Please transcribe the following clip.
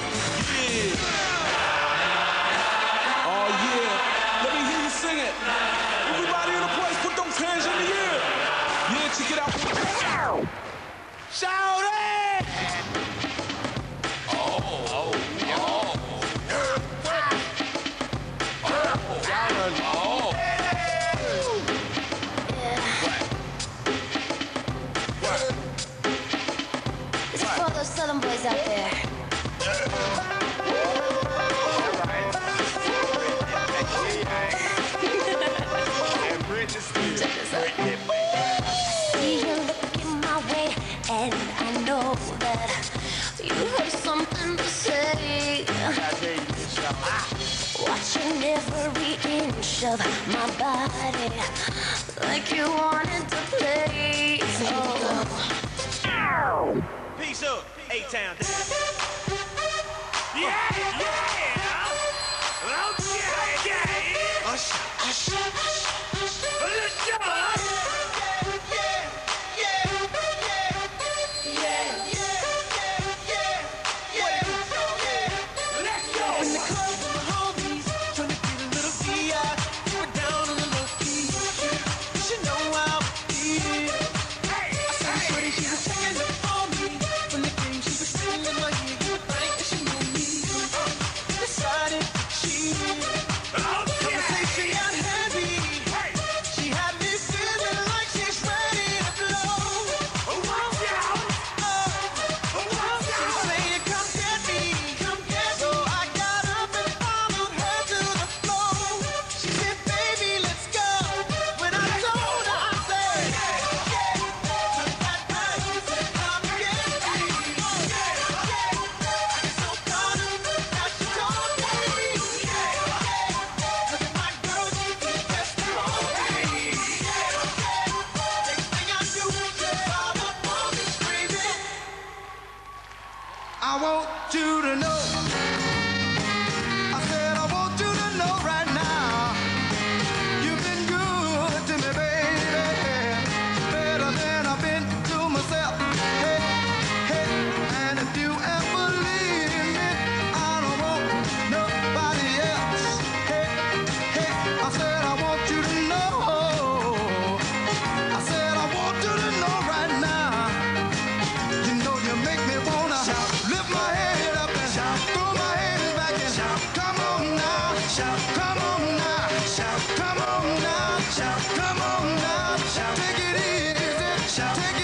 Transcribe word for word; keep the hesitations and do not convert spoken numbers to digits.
Oh yeah, let me hear you sing it. Everybody in the place, put those hands in the air. Yeah, check it out. Shout it! Oh, oh, oh. Southern boys out there. See you looking my way, and I know that you have something to say. Watching every inch of my body, like you wanted to play. Oh. Peace up, A-Town. Yeah, yeah. Okay, yeah. Ush, ush, ush. Let's go. Yeah, yeah, yeah, yeah, yeah, yeah, yeah. Let's go. In the club with my homies, trying to get a little V I. We're down on the low key. You should know how we feel. Hey, I saw the shorty, she was checking up on me. From the game, she was singing in my ear. You would think that she knew me. Decided she conversation got heavy. She had me feeling like she's ready to blow. Watch out! She's saying, come get me, come get me. So I got up and followed her to the floor. She said, baby, let's go. When I told her, I said, yeah, yeah. Took that back, said, come get me. Yeah, yeah. I get so caught up, now she told me. Yeah, yeah. Look at my girl, she did best to hold me. Yeah, yeah. Next thing I do, she followed up on me screaming. I want you to know. I said I want you to know right now. You've been good to me, baby. Better than I've been to myself. Hey, hey. And if you ever leave me, I don't want nobody else. Hey, hey. I said I want you to know. I said I want you to know right now. You know you make me wanna lift my head up and throw my hands back and shout. Come on now, shout. Come on now, shout. Come on now, shout. Come on now, shout. Take it easy, shout. Take